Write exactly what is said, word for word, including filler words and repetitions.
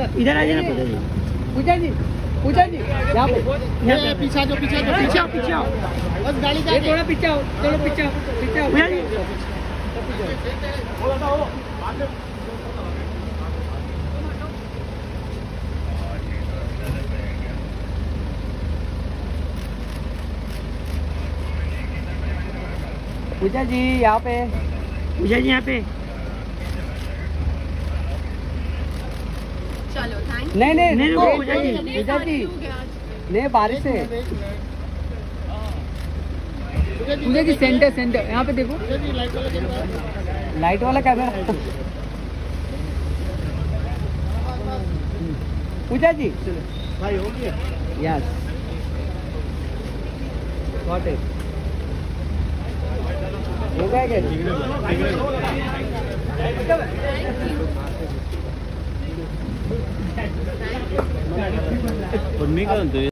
इधर आ जाना पूजा जी। पूजा जी, पूजा जी यहाँ पे, यहाँ पे पीछा जो पीछा जो पीछे आओ, पीछे आओ बस गाड़ी का थोड़ा पीछे आओ, थोड़ा पीछे आओ, पीछे आओ पूजा जी। पूजा जी यहाँ पे, पूजा जी यहाँ पे। चलो थैंक नहीं नहीं नहीं पूजा जी, पूजा जी नहीं बारिश है। पूजा जी सेंटर सेंटर यहाँ पे देखो, लाइट वाला कैमरा। पूजा जी भाई हो गया, यस गॉट इट, हो गया क्या?